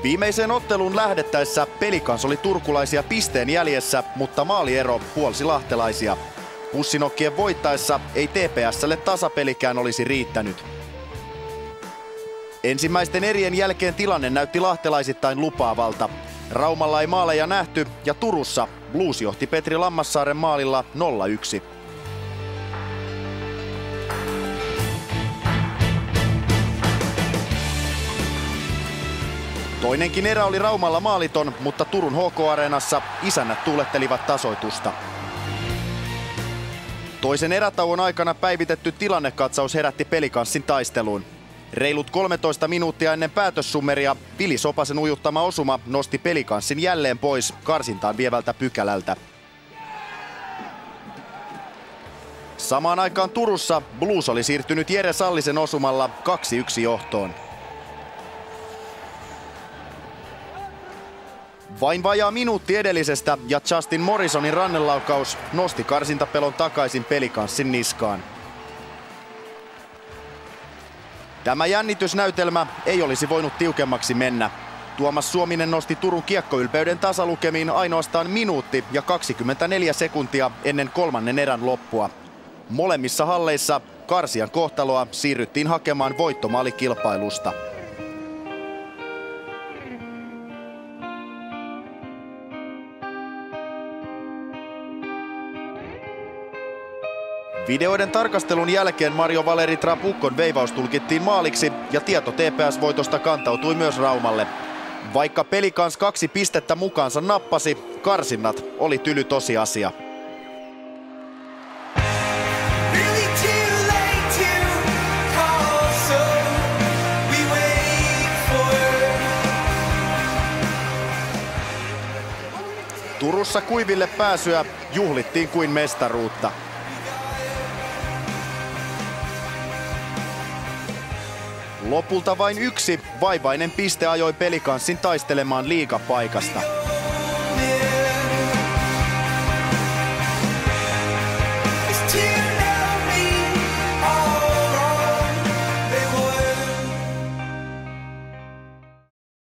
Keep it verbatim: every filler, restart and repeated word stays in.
Viimeiseen otteluun lähdettäessä Pelikans oli turkulaisia pisteen jäljessä, mutta maaliero puolsi lahtelaisia. Pussinokkien voittaessa ei T P S:lle tasapelikään olisi riittänyt. Ensimmäisten erien jälkeen tilanne näytti lahtelaisittain lupaavalta. Raumalla ei maaleja nähty ja Turussa Blues johti Petri Lammassaaren maalilla nolla yksi. Toinenkin erä oli Raumalla maaliton, mutta Turun H K-areenassa isännät tuulettelivat tasoitusta. Toisen erätauon aikana päivitetty tilannekatsaus herätti Pelikanssin taisteluun. Reilut kolmetoista minuuttia ennen päätössummeria Vili Sopasen ujuttama osuma nosti Pelikanssin jälleen pois karsintaan vievältä pykälältä. Samaan aikaan Turussa Blues oli siirtynyt Jere Sallisen osumalla kaksi yksi johtoon. Vain vajaa minuutti edellisestä ja Justin Morrisonin rannelaukaus nosti karsintapelon takaisin Pelikanssin niskaan. Tämä jännitysnäytelmä ei olisi voinut tiukemmaksi mennä. Tuomas Suominen nosti Turun kiekkoylpeyden tasalukemiin ainoastaan minuutti ja kaksikymmentäneljä sekuntia ennen kolmannen erän loppua. Molemmissa halleissa karsian kohtaloa siirryttiin hakemaan voittomaalikilpailusta. Videoiden tarkastelun jälkeen Mario Valeri Trabuccon veivaus tulkittiin maaliksi ja tieto T P S-voitosta kantautui myös Raumalle. Vaikka Pelikans kaksi pistettä mukaansa nappasi, karsinnat oli tyly tosiasia. Turussa kuiville pääsyä juhlittiin kuin mestaruutta. Lopulta vain yksi vaivainen piste ajoi Pelikanssin taistelemaan liigapaikasta.